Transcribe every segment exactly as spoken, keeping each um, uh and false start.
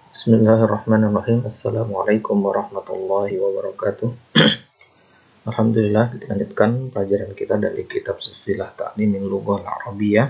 Bismillahirrahmanirrahim. Assalamualaikum warahmatullahi wabarakatuh. Alhamdulillah, kita lanjutkan pelajaran kita dari kitab Silsilah Ta'lim Lughah Al-Arabiyyah.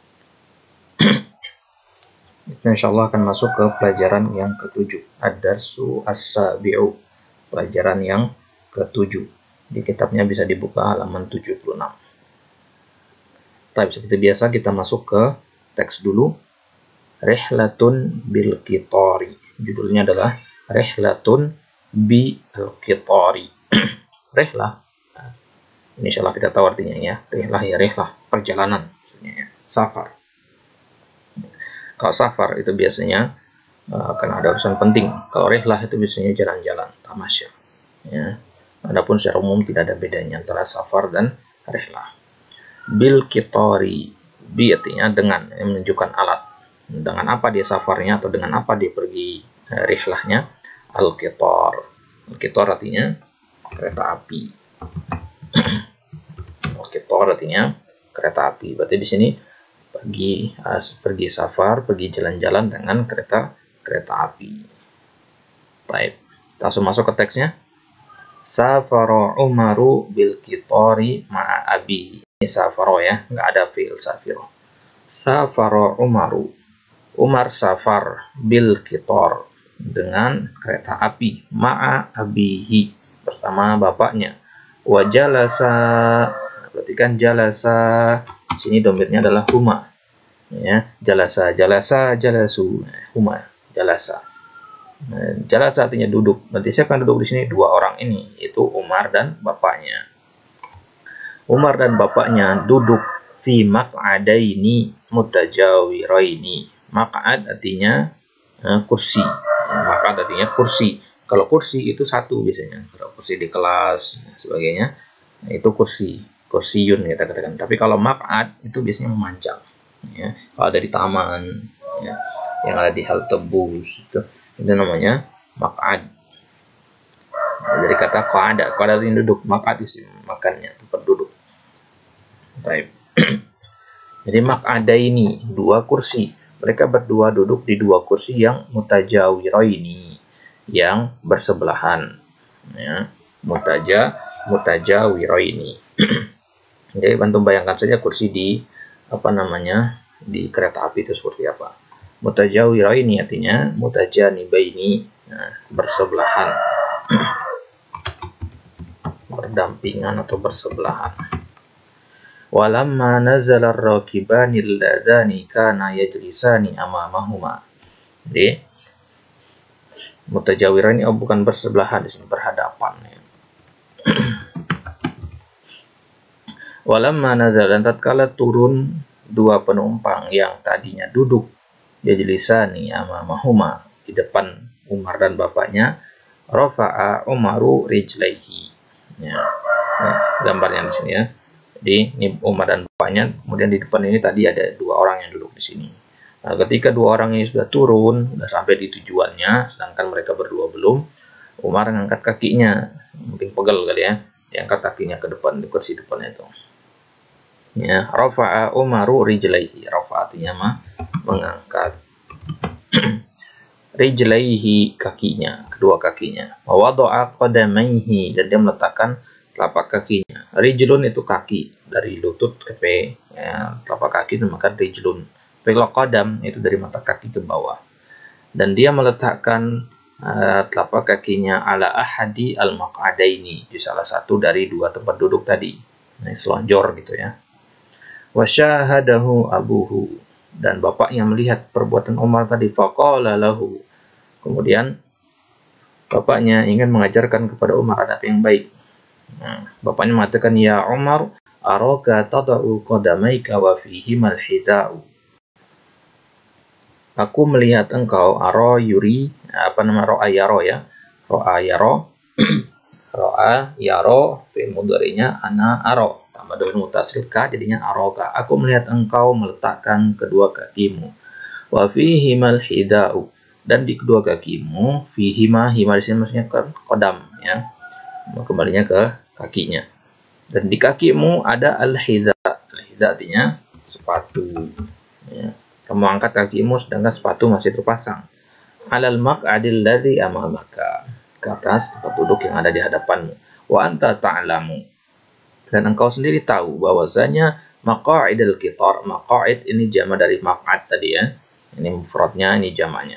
Kita insyaallah akan masuk ke pelajaran yang ketujuh, Ad-Darsu As-Sabi'u, pelajaran yang ketujuh. Di kitabnya bisa dibuka halaman tujuh puluh enam. Baik, seperti biasa kita masuk ke teks dulu. Rihlatun bil Qitari. Judulnya adalah Rihlatun bil Qitari. Rihlah. Ini insyaallah kita tahu artinya ya. Rihlah ya rihlah, perjalanan maksudnya ya. Safar. Kalau safar itu biasanya uh, karena ada urusan penting. Kalau rihlah itu biasanya jalan-jalan, tamasya. Ya. Adapun secara umum tidak ada bedanya antara safar dan rihlah. Bil Qitari. Bi artinya dengan, yang menunjukkan alat. Dengan apa dia safarnya atau dengan apa dia pergi eh, rihlahnya. Al-Qitar. Al-Qitar artinya kereta api. Al-Qitar artinya kereta api. Berarti di sini pergi uh, pergi safar, pergi jalan-jalan dengan kereta kereta api. Baik, langsung masuk ke teksnya. Safara Umaru bil Qitari ma'a abi. Ini safaro ya, nggak ada fi'il safiro. Safara Umaru. Umar safar bil Qitar dengan kereta api ma'a abihi bersama bapaknya. Wa jalasa, berarti kan jalasa sini domirnya adalah huma ya, jalasa jalasa jalasu huma jalasa. Jalasa artinya duduk. Berarti siapa yang duduk di sini? Dua orang ini, yaitu Umar dan bapaknya. Umar dan bapaknya duduk fi maq'adaini mutajawiraini. Maq'ad artinya uh, kursi. Maq'ad artinya kursi. Kalau kursi itu satu biasanya. Kalau kursi di kelas sebagainya, itu kursi. Kursiyun kita katakan. Tapi kalau maq'ad itu biasanya memanjang. Ya. Kalau ada di taman, ya, yang ada di halte bus, itu, itu namanya maq'ad. Nah, dari kata qa'ada. Qa'ada itu duduk. Maq'ad itu makannya, tempat duduk. Baik. Jadi maq'ada ini dua kursi. Mereka berdua duduk di dua kursi yang mutajawiraini, yang bersebelahan. Ya, mutaja mutajawiraini. Jadi bantu bayangkan saja kursi di apa namanya di kereta api itu seperti apa. Mutajawiraini artinya mutajanibaini, nah, bersebelahan, berdampingan atau bersebelahan. Walamma nazala ar-rakibani alladhani kana yajlisani amamahuma. Jadi mutajawirani oh, bukan bersebelahan, di sini berhadapan ya. Walamma nazala, dan tatkala turun dua penumpang yang tadinya duduk yajlisani amamahuma di depan Umar dan bapaknya, rafa'a Umaru rijlaihi. Ya. Nah, gambarnya di sini ya. Jadi ini Umar dan bapaknya, kemudian di depan ini tadi ada dua orang yang duduk di sini. Nah, ketika dua orang ini sudah turun, sudah sampai di tujuannya, sedangkan mereka berdua belum, Umar mengangkat kakinya, mungkin pegel kali ya, diangkat kakinya ke depan di kursi depan itu. Ya, rafa'a Umaru rijlaihi. Rafa'a artinya mah mengangkat. Rijlaihi kakinya, kedua kakinya. Wa wada'a qadamaihi, dan dia meletakkan telapak kakinya. Rijlun itu kaki, dari lutut ke pe, ya, telapak kaki itu maka rijlun. Pelok qadam itu dari mata kaki ke bawah. Dan dia meletakkan uh, telapak kakinya ala ahadi al-maq'adaini, di salah satu dari dua tempat duduk tadi. Ini selonjor gitu ya. Wa syahadahu abuhu, dan bapaknya melihat perbuatan Umar tadi, faqala lahu. Kemudian bapaknya ingin mengajarkan kepada Umar adab yang baik. Nah, bapaknya mengatakan, ya Umar, araka tada'u qadamaika wa fihimal hida'u. Aku melihat engkau, aro yuri, apa nama ro'a yaro ya, ro'a yaro, ro'a yaro, fi'il mudhari'nya ana aro, tambah dhamir mutasil ka, jadinya aroka. Aku melihat engkau meletakkan kedua kakimu, wa fihimal hida'u, dan di kedua kakimu, fihima, hima di sini maksudnya kan kodam ya, kembalinya ke kakinya. Dan di kakimu ada al-hidha. Al-hidha artinya sepatu. Ya. Kamu angkat kakimu sedangkan sepatu masih terpasang. 'alal maq'adil ladzi amamaka, ke atas tempat duduk yang ada di hadapanmu. Wa anta ta'lamu, dan engkau sendiri tahu bahwasanya maq'idul qitar, maq'id ini jama dari maq'ad tadi ya. Ini mufradnya, ini jamaknya.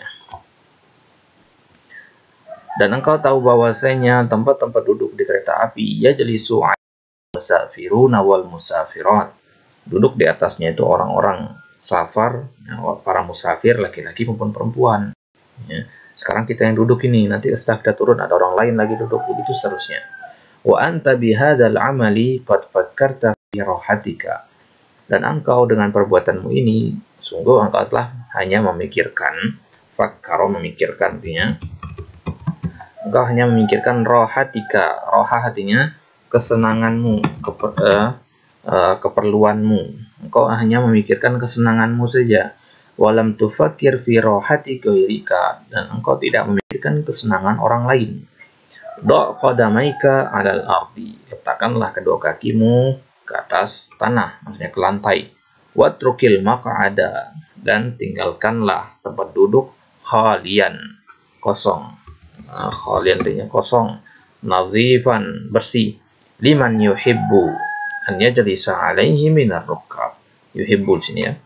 Dan engkau tahu bahwasanya tempat-tempat duduk di kereta api yajlisu musafiruna wal musafirat, duduk di atasnya itu orang-orang safar, para musafir laki-laki maupun perempuan. Ya. Sekarang kita yang duduk ini, nanti setelah kita turun ada orang lain lagi duduk, begitu seterusnya. Wa anta bihadzal amali qad fakkarta fi rahatika, dan engkau dengan perbuatanmu ini sungguh engkau telah hanya memikirkan, fakkaro memikirkan artinya engkau hanya memikirkan rohatika, roha artinya kesenanganmu, keper, uh, uh, keperluanmu. Engkau hanya memikirkan kesenanganmu saja. Walam tufakir fi rohati ghairika, dan engkau tidak memikirkan kesenangan orang lain. Do' qadamaika 'alal ardi, letakkanlah kedua kakimu ke atas tanah, maksudnya ke lantai. Watrukil maq'ada, dan tinggalkanlah tempat duduk khalian, kosong. Nah, khalian artinya kosong, nazifan, bersih. Liman yuhibbu an yajlisa 'alaihi minar rukab. Yuhibbu sini ya.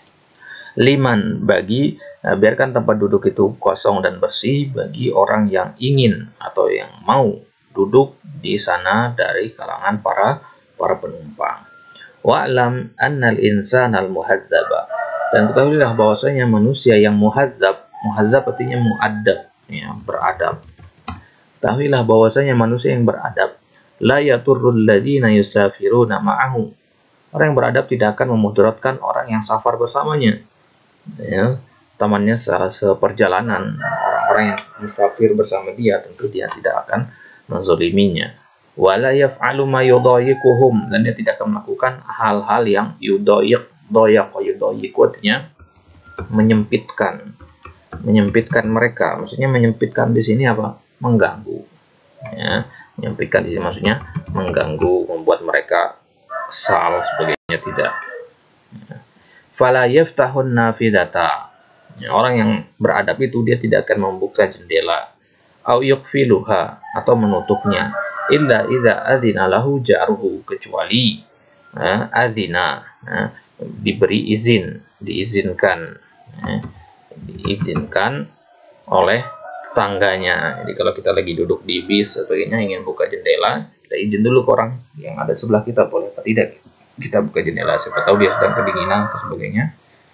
Liman, bagi, nah, biarkan tempat duduk itu kosong dan bersih bagi orang yang ingin atau yang mau duduk di sana dari kalangan para para penumpang. Wa'lam annal insanal muhadzaba, dan ketahuilah bahwasanya manusia yang muhadzab, muhadzab artinya muadab, ya, beradab. Ketahuilah bahwasanya manusia yang beradab, la yaturrul ladzina yusafiruna ma'ahu, orang yang beradab tidak akan memudaratkan orang yang safar bersamanya. Ya, temannya se seperjalanan, orang-orang yang musafir bersama dia, tentu dia tidak akan menzoliminya. Wala yaf'alu ma yudayiquhum, dan dia tidak akan melakukan hal-hal yang yudayiq, doyak, yudayiqu artinya menyempitkan, menyempitkan mereka. Maksudnya menyempitkan di sini apa? Mengganggu. Ya, menyempitkan di sini maksudnya mengganggu, membuat mereka kesal sebagainya, tidak. Ya. Fala yaftahun nafidata, ya, orang yang beradab itu dia tidak akan membuka jendela, au yuqfiluha, atau menutupnya, illa idza azina lahu jaruhu, kecuali ya, azina, ya, diberi izin, diizinkan, ya, diizinkan oleh tetangganya. Jadi kalau kita lagi duduk di bis sebagainya ingin buka jendela, kita izin dulu ke orang yang ada sebelah kita, boleh atau tidak kita buka jendela, siapa tahu dia sedang kedinginan atau sebagainya.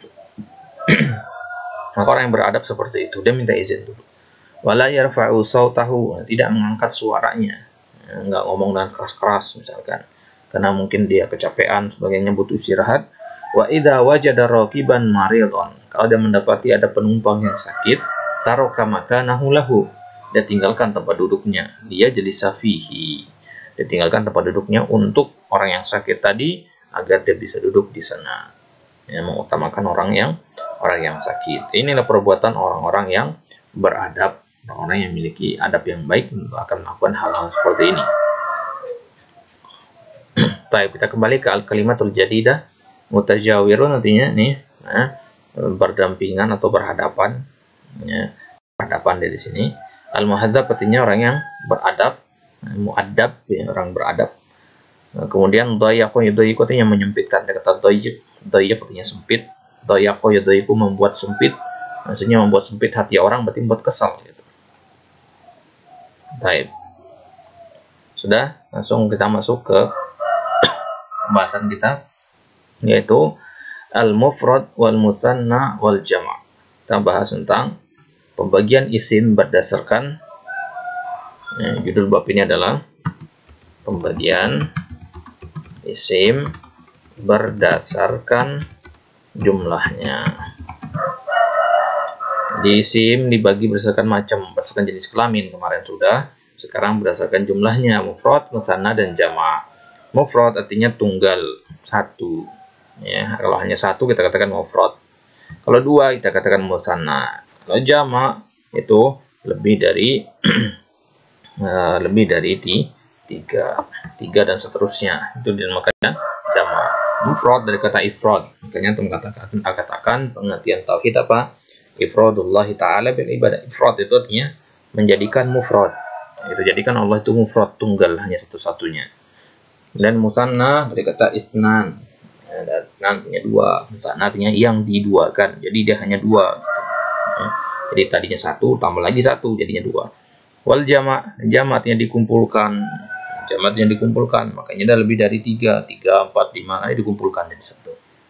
Maka orang yang beradab seperti itu dia minta izin dulu. Wala yarfa'u sautahu, tidak mengangkat suaranya, nggak ngomong dengan keras-keras misalkan, karena mungkin dia kecapean sebagainya, butuh istirahat. Wa idza wajada raqiban maridon, kalau dia mendapati ada penumpang yang sakit, taraka makanahu lahu, dia tinggalkan tempat duduknya, dia jalisa fihi, dia tinggalkan tempat duduknya untuk orang yang sakit tadi agar dia bisa duduk di sana. Ya, mengutamakan orang yang orang yang sakit. Inilah perbuatan orang-orang yang beradab, orang-orang yang memiliki adab yang baik akan melakukan hal-hal seperti ini. Baik, kita kembali ke al-kalimatul jadidah. Mutajawirun artinya nih, nah, berdampingan atau berhadapan, ya, berhadapan dari sini. Al-muhadzab artinya orang yang beradab, muadab, ya, orang beradab. Nah, kemudian dayaqo yudayiqu artinya menyempitkan, kata dayiq, dayiq artinya sempit, dayaqo yudayiqu membuat sempit, maksudnya membuat sempit hati orang, berarti membuat kesal gitu. Baik. Sudah, langsung kita masuk ke pembahasan kita, yaitu al-mufrad wal musanna wal jama'. Kita bahas tentang pembagian isim berdasarkan, ya, judul bab ini adalah pembagian isim berdasarkan jumlahnya. Di isim dibagi berdasarkan macam, berdasarkan jenis kelamin kemarin sudah. Sekarang berdasarkan jumlahnya, mufrad, musanna, dan jama'. Mufrad artinya tunggal, satu. Ya, kalau hanya satu kita katakan mufrad. Kalau dua kita katakan musanna. Kalau jama' itu lebih dari uh, lebih dari di tiga, tiga dan seterusnya. Itu dinamakan jama'. Mufrad dari kata ifrad. Makanya untuk mengatakan katakan pengertian tauhid apa? Ifradullah ta'ala bil ibadah. Ifrad itu artinya menjadikan mufrad. Itu jadikan Allah itu mufrad, tunggal, hanya satu-satunya. Dan musanna dari kata isnan. Ya, nantinya dua. Musanna artinya yang diduakan. Jadi dia hanya dua. Ya. Jadi tadinya satu, tambah lagi satu, jadinya dua. Wal jama', jama' artinya dikumpulkan. Jama' artinya dikumpulkan. Makanya ada lebih dari tiga, tiga, empat, lima kali dikumpulkan jadi satu.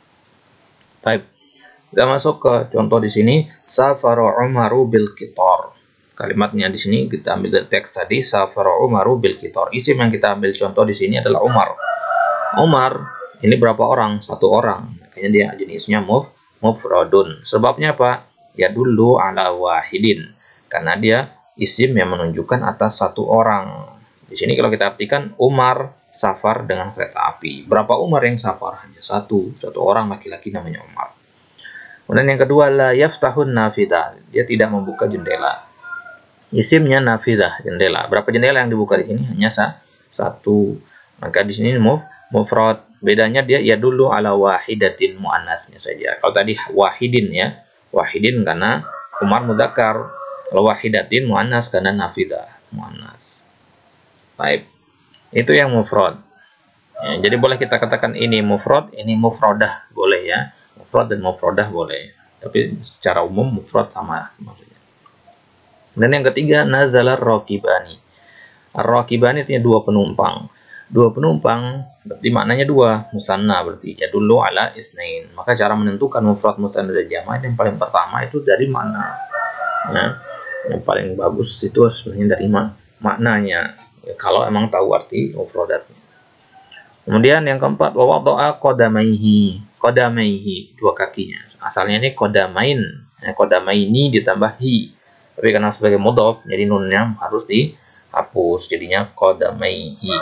Baik. Kita masuk ke contoh di sini, safara Umaru bil qitar. Kalimatnya di sini kita ambil dari teks tadi, safara Umaru bil qitar. Isim yang kita ambil contoh di sini adalah Umar. Umar ini berapa orang? Satu orang. Makanya dia jenisnya muf mufradun. Sebabnya apa? Ya dulu ala wahidin. Karena dia isim yang menunjukkan atas satu orang. Di sini kalau kita artikan Umar safar dengan kereta api. Berapa Umar yang safar? Hanya satu. Satu orang laki-laki namanya Umar. Kemudian yang kedua, la yaftahun nafidah. Dia tidak membuka jendela. Isimnya nafidah, jendela. Berapa jendela yang dibuka di sini? Hanya sah, satu. Maka di sini muf, mufrad. Bedanya dia ya dulu ala wahidatin muannasnya saja. Kalau tadi wahidin ya. Wahidin karena Umar mudzakkar. Kalau wahidatin muannas karena nafidah, muannas. Baik. Itu yang mufrad. Ya, jadi boleh kita katakan ini mufrad, ini mufradah, boleh ya. Mufrad dan mufradah boleh, tapi secara umum mufrad sama maksudnya. Dan yang ketiga, nazalar raqibani. Ar-raqibani artinya dua penumpang. Dua penumpang berarti maknanya dua, musanna berarti ya dulu ala isnain. Maka cara menentukan mufrad, musanna dan jamak yang paling pertama itu dari mana. Nah, yang paling bagus itu sebenarnya dari ma maknanya. Ya, kalau emang tahu arti mufradatnya. Kemudian yang keempat, wa wada'a qadamaihi. Qadamaihi, dua kakinya. Asalnya ini qadamain. Nah, qadamaini ditambah hi. Tapi karena sebagai mudhaf, jadi nunnya harus dihapus. Jadinya qadamaihi.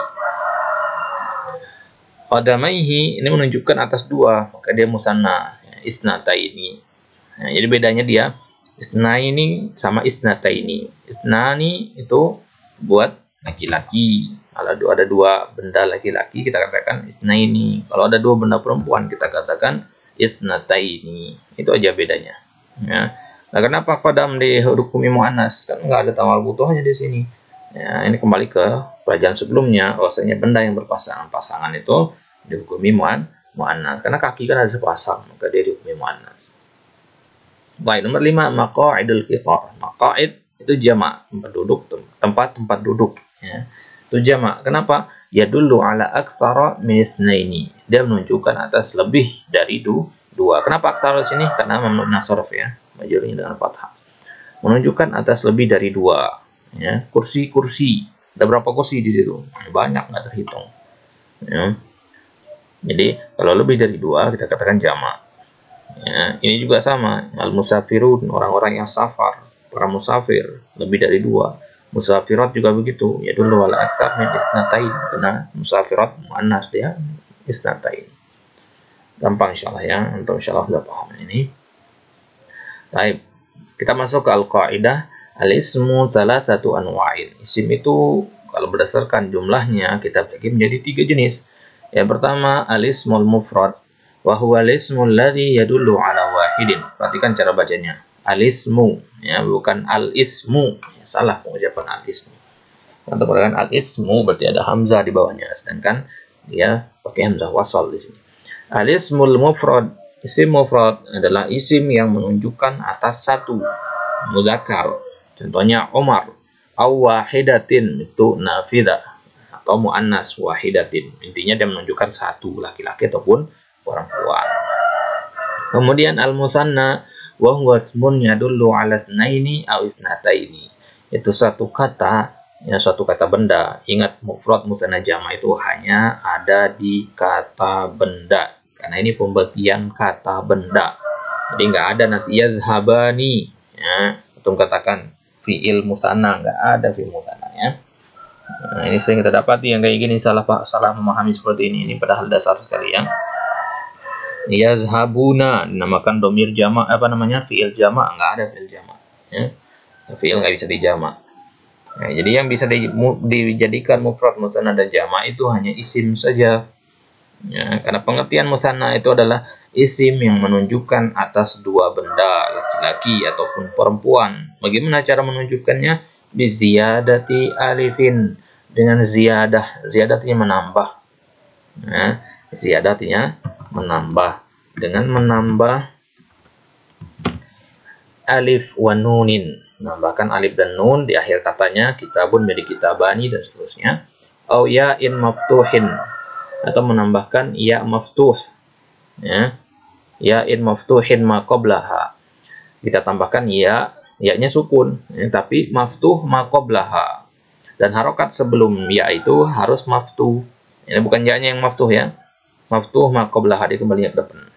Qadamaihi ini menunjukkan atas dua, maka dia musanna, isnataini. Nah, jadi bedanya dia isnaini sama isnataini. Isnani itu buat laki-laki. Kalau ada dua benda laki-laki kita katakan isnaini. Kalau ada dua benda perempuan kita katakan isnataini. Itu aja bedanya. Ya. Nah, kenapa qadam dihukumi muannas? Kan nggak ada tamal butuhnya di sini. Ya, ini kembali ke pelajaran sebelumnya. Bahwasanya benda yang berpasangan-pasangan itu dihukumi muan muannas. Karena kaki kan ada sepasang, maka dia dihukumi muannas. Baik, nomor lima, maqa'idul qitar. Maqa'id itu jamak, tempat duduk, tempat-tempat duduk. Ya. Itu jamak. Kenapa? Ya dulu ala aksara min itsnaini. Dia menunjukkan atas lebih dari du, dua. Kenapa aksara di sini? Karena mamnu nasrf ya, majurnya dengan fathah. Menunjukkan atas lebih dari dua. Ya, kursi-kursi. Ada berapa kursi di situ? Banyak, nggak terhitung. Ya. Jadi kalau lebih dari dua kita katakan jamak. Ya, ini juga sama. Al musafirun, orang-orang yang safar, para musafir lebih dari dua. Musafirat juga begitu, ya dulu wala aksar min isnatain, karena musafirat muannas dia isnatain. Gampang insyaallah ya, untuk insyaallah sudah paham ini. Baik, kita masuk ke al-qaidah, al-ismu salasatu anwa'in. Isim itu kalau berdasarkan jumlahnya kita bagi menjadi tiga jenis. Yang pertama al-ismul mufrad, wa huwa al-ismul ladzi yadullu ala wahidin. Perhatikan cara bacanya. Al-ismu, ya bukan al-ismu. Ya, salah pengucapan al-ismu. Untuk mengatakan al-ismu berarti ada hamzah di bawahnya, sedangkan dia pakai hamzah wasal di sini. Al-ismul mufrad, isim mufrad adalah isim yang menunjukkan atas satu mudzakkar. Contohnya Umar, aw wahidatin itu nafidah atau muannas wahidatin. Intinya dia menunjukkan satu laki-laki ataupun perempuan. Kemudian al-musanna wa huwa ismun yadullu ala itsnaini aw isnataini. Itu satu kata, ya suatu kata benda. Ingat mufrad musanna jama' itu hanya ada di kata benda. Karena ini pembetian kata benda. Jadi nggak ada nanti yazhabani, ya. Untuk katakan fi'il musanna, nggak ada fi'il musanna ya. Nah, ini sering kita dapati yang kayak gini salah salah memahami seperti ini. Ini padahal dasar sekali ya. Yazhabuna dinamakan domir jamak, apa namanya, fiil jamak, nggak ada fiil jamak ya. Fiil nggak bisa dijamak. Nah, jadi yang bisa di, mu, dijadikan mufrad musanna dan jamak itu hanya isim saja Ya, karena pengertian musanna itu adalah isim yang menunjukkan atas dua benda, laki-laki ataupun perempuan. Bagaimana cara menunjukkannya? Biziyadati alifin, dengan ziyadah. Ziyadah artinya menambah. Ya, ziyadah artinya menambah. Dengan menambah alif wa nunin, menambahkan alif dan nun di akhir katanya, kitabun milik kitabani dan seterusnya. Au ya'in maftuhin, atau menambahkan ya maftuh, ya, ya in maftuhin ma qablaha, kita tambahkan ya, ya-nya sukun, ya, tapi maftuh ma qablaha, dan harokat sebelum ya itu harus maftuh. Ini bukan ya-nya yang maftuh, ya, maftuh ma qablaha, dia kembali ke depan.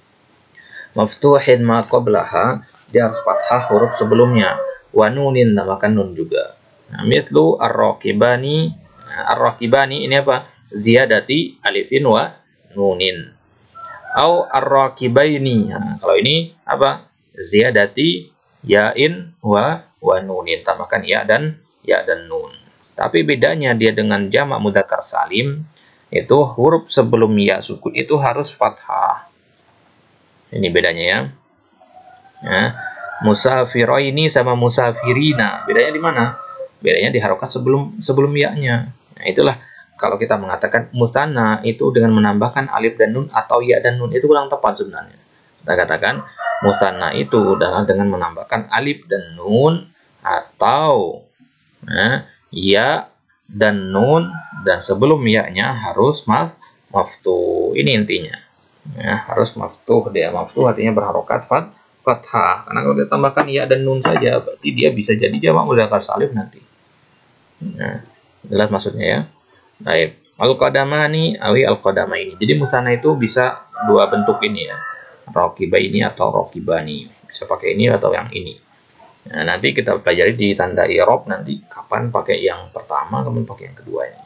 Maftuhin ma qablaha, dia harus fathah huruf sebelumnya. Wa nunin, tambahkan nun juga. Nah, mislu ar-raqibani, ar-raqibani ini apa? Ziyadati alifin wa nunin. Au ar-raqibaini. Nah, kalau ini apa? Ziyadati ya'in wa wa nunin. Tambahkan ya dan ya dan nun. Tapi bedanya dia dengan jamak mudzakkar salim, itu huruf sebelum ya sukun itu harus fathah. Ini bedanya, ya. Ya. Musafiraini sama musafirina. Bedanya di mana? Bedanya di harokat sebelum sebelum ya-nya. Nah, itulah kalau kita mengatakan musanna itu dengan menambahkan alif dan nun atau ya dan nun, itu kurang tepat sebenarnya. Kita katakan musanna itu adalah dengan menambahkan alif dan nun atau nah, ya dan nun, dan sebelum ya-nya harus maf maftuh. Ini intinya. Ya, harus maftuh. Dia maftuh artinya berharokat fat fathah. Karena kalau kita tambahkan ya dan nun saja, berarti dia bisa jadi jamak mudzakkar salim nanti. Nah, jelas maksudnya, ya. Baik, al-qadamani awi al-qadamaini. Jadi musanna itu bisa dua bentuk ini, ya. Raqibaini atau raqibani. Bisa pakai ini atau yang ini. Nah, nanti kita pelajari di tanda i'rab nanti kapan pakai yang pertama, kemudian pakai yang kedua ini.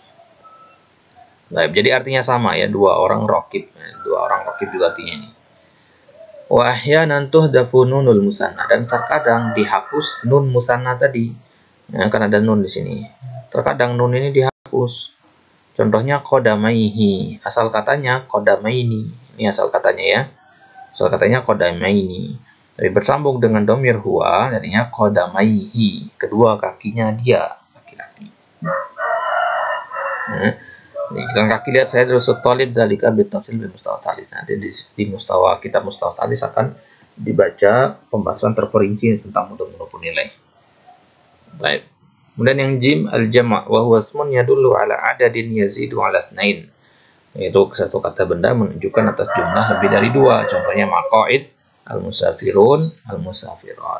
Baik, jadi artinya sama, ya, dua orang raqib. Dua orang raqib juga artinya ini. Wa ahyanan tuhdafu nunul musanna, dan terkadang dihapus nun musanna tadi. Ya, karena ada nun di sini. Terkadang nun ini dihapus. Contohnya qadamaihi, asal katanya qadamaini. Ini asal katanya, ya. Asal katanya qadamaini. Tapi bersambung dengan domir huwa, jadinya qadamaihi, kedua kakinya dia, laki-laki. Nah, kita kaki lihat saya terus talib dalika bitafsil bil mustawa salis. Nanti di, di mustawa kita mustawa salis akan dibaca pembahasan terperinci tentang mudah-mudah nilai. Baik. Kemudian yang jim al-jama' wa huwa ismun yadullu ala adadin yazidu ala tsnain. Yaitu satu kata benda menunjukkan atas jumlah lebih dari dua. Contohnya maqaid, al-musafirun, al-musafirat.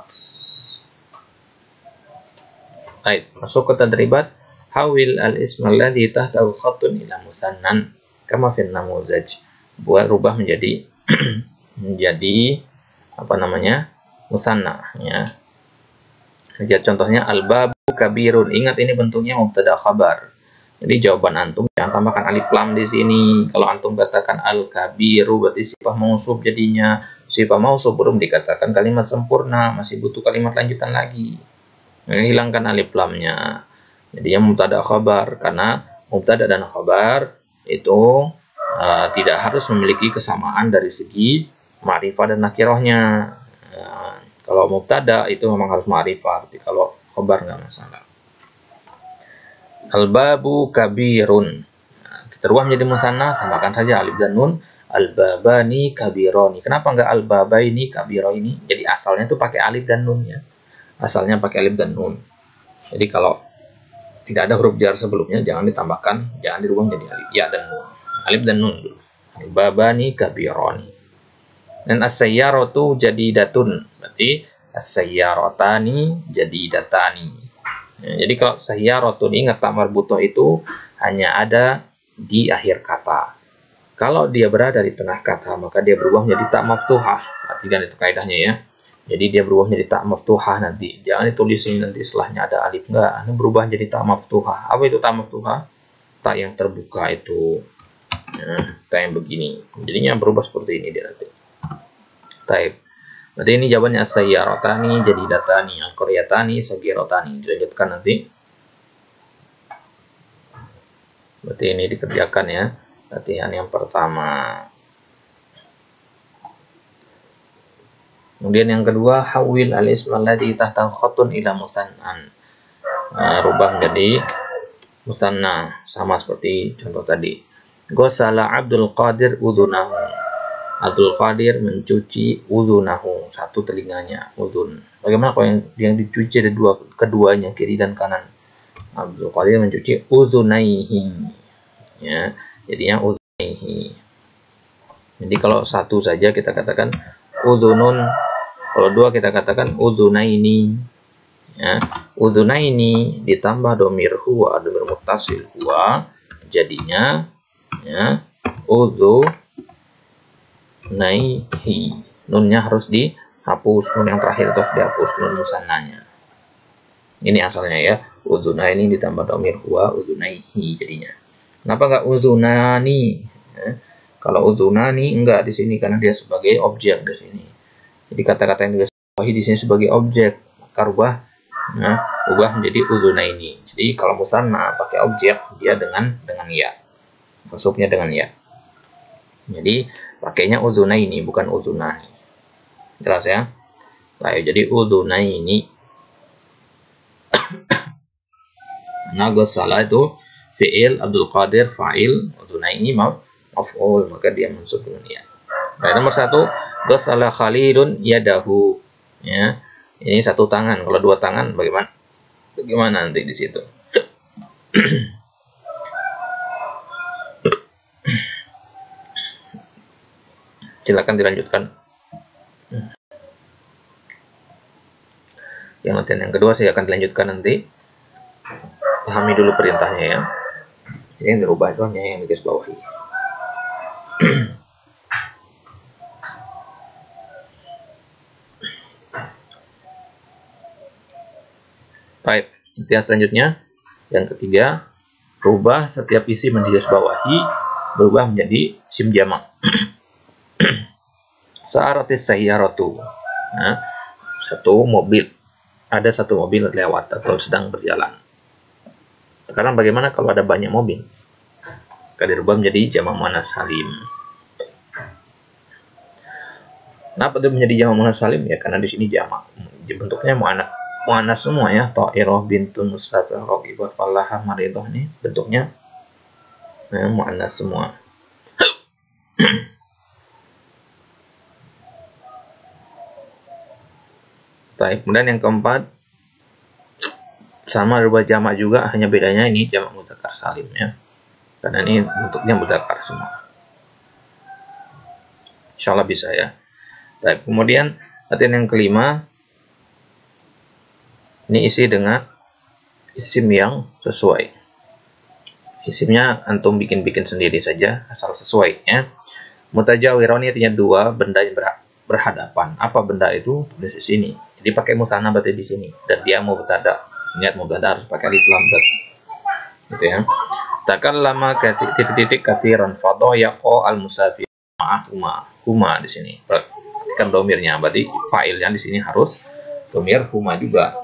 Baik, masuk ke tadribat. Hawil al-ism alladhi tahtahu khattun ila musannan kama fil namuzaj. Buat rubah menjadi menjadi apa namanya? Musanna, ya. Lihat contohnya al-babu kabirun. Ingat ini bentuknya mubtada khabar. Jadi jawaban antum jangan tambahkan alif lam di sini. Kalau antum katakan al-kabiru berarti sifat mausuf jadinya. Sifat mausuf belum dikatakan kalimat sempurna, masih butuh kalimat lanjutan lagi. Nah, hilangkan alif lamnya. Jadi yang mubtada khabar, karena mubtada dan khabar itu uh, tidak harus memiliki kesamaan dari segi ma'rifah dan nakirahnya. Uh, kalau mubtada itu memang harus ma'rifah, tapi kalau khabar nggak masalah. Al-babu kabirun. Nah, kita rubah menjadi musanna, tambahkan saja alif dan nun. Al-babani kabironi. Kenapa nggak al-babaini kabironi? Jadi asalnya itu pakai alif dan nun, ya. Asalnya pakai alif dan nun. Jadi kalau tidak ada huruf jar sebelumnya, jangan ditambahkan, jangan dirubah menjadi alif ya dan nun. Alif dan nun dulu. Al-babani kabironi. Dan as-sayyaratu jadidatun. Berarti as-sayyaratani jadidatani. Ya, jadi kalau sayyaratun, ingat tak marbutoh itu hanya ada di akhir kata. Kalau dia berada di tengah kata, maka dia berubah menjadi tak maftuhah. Perhatikan itu kaidahnya, ya. Jadi dia berubah menjadi tak maftuhah nanti. Jangan ditulis ini nanti setelahnya ada alif. Enggak, ini berubah menjadi tak maftuhah. Apa itu tak maftuhah? Tak yang terbuka itu. Nah, tak yang begini. Jadinya berubah seperti ini dia nanti. Taib. Berarti ini jawabannya as-sayyaratani jadidatani, al-qaryatani sagiratani. Dilanjutkan nanti. Berarti ini dikerjakan, ya. latihan yang pertama. Kemudian yang kedua, hawil al-ism alladhi tahta khatun ila musannan. Nah, rubah menjadi musanna, sama seperti contoh tadi. Ghasala Abdul Qadir udhunahu. Abdul Qadir mencuci udhunahu, satu telinganya, udhun. Bagaimana kalau yang, yang dicuci ada dua, keduanya, kiri dan kanan? Abdul Qadir mencuci udhunaihi. Ya, jadinya udhunaihi. Jadi kalau satu saja kita katakan udhunun, kalau dua kita katakan udhunaini. Ya, udhunaini ditambah domir huwa, domir muttasil huwa, jadinya ya udhunaihi. Nunnya harus dihapus, nun yang terakhir terus dihapus, nun musannanya. Ini asalnya ya, udhunaini ditambah domir huwa, udhunaihi jadinya. Kenapa enggak udhunani? Ya, kalau udhunani enggak di sini karena dia sebagai objek di sini. Jadi kata-kata yang digarisbawahi di sini sebagai objek, maka rubah, nah, ubah menjadi udhunaini. Jadi kalau musanna pakai objek, dia dengan dengan ya, masuknya dengan ya. Jadi pakainya udhunaini bukan udhunani. Jelas ya? Baik, jadi udhunaini. Nah, ghasala itu fi'il, Abdul Qadir fa'il, udhunaini maf'ul, maka dia mansub dengan ya. Baik, nomor satu, ghasala Khalidun yadahu. Ya, ini satu tangan. Kalau dua tangan bagaimana? Bagaimana nanti di situ? Silakan dilanjutkan. Yang latihan yang kedua saya akan dilanjutkan nanti. Pahami dulu perintahnya ya. Jadi yang dirubah itu hanya yang digarisbawahi. Baik, latihan selanjutnya yang ketiga, rubah setiap isim yang digarisbawahi berubah menjadi isim jamak. Sa'aratis sayyaratu. Nah, satu mobil, ada satu mobil lewat atau sedang berjalan. Sekarang bagaimana kalau ada banyak mobil? Maka dirubah menjadi jamak muannats salim. Kenapa itu menjadi jamak muannats salim? Ya karena di sini jamak, bentuknya muannats muannats semua ya. Tha'irah, bintun, mustaqbah, raqibah, falah, maridah, ini bentuknya ya, muannats semua. Baik, kemudian yang keempat, sama rubah jamak juga, hanya bedanya ini jamak mudzakkar salim ya. Karena ini bentuknya mudzakkar semua. Insyaallah bisa ya. Baik, kemudian latihan yang kelima, ini isi dengan isim yang sesuai. Isimnya antum bikin-bikin sendiri saja, asal sesuai ya. Mutajawirun ini artinya dua benda yang berhadapan. Apa benda itu? Tulis di sini. Jadi pakai musanna berarti di sini. Dan dia mubtada. Ingat mubtada harus pakai alif lam dot. Gitu ya. Takallama titik-titik katsiran fadhayaqa al-musafir ma'ah huma. Huma di sini. Perhatikan domirnya. Berarti fa'ilnya di sini harus domir huma juga.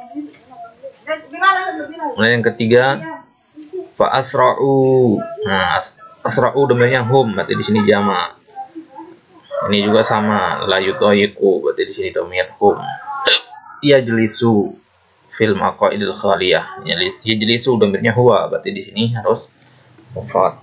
Nah, yang ketiga, fa asra'u. Nah, asra'u domirnya hum, berarti di sini jamak. Ini juga sama, la yutayiqu, berarti di sini domir hum. Yajlisu fil maqaidil khaliyah. Yajlisu domirnya huwa, berarti di sini harus mufrad.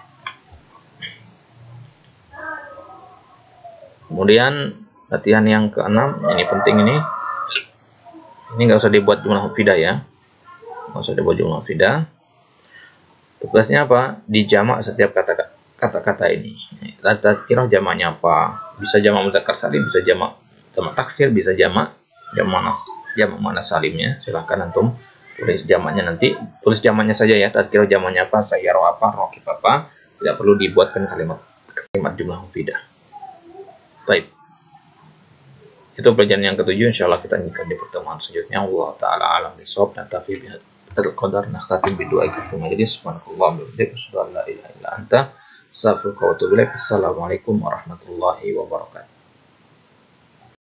Kemudian latihan yang keenam, ini penting ini. Ini nggak usah dibuat jumlah mufidah ya. Nggak usah dibuat jumlah mufidah. Tugasnya apa? Dijamak setiap kata-kata ini. Tadkirah jamaknya apa? Bisa jamak mudzakkar salim, bisa jamak jamak taksir, bisa jamak jamak muannats jamak muannats salimnya. Silahkan antum tulis jamaknya nanti. Tulis jamaknya saja ya. Tadkirah jamaknya apa? Sayyaro apa? Raqib apa? Tidak perlu dibuatkan kalimat kalimat jumlah mufidah. Baik. Itu pelajaran yang ketujuh. Insyaallah kita lanjutkan di pertemuan selanjutnya. Allah taala alam bisawab. Natafi bihadz al-qadar nakhtatim bidu'a kifatul majlis. Subhanallah wa bihamdihi asyhadu an la ilaha illa anta astaghfiruka wa atubu ilaik. Assalamualaikum warahmatullahi wabarakatuh.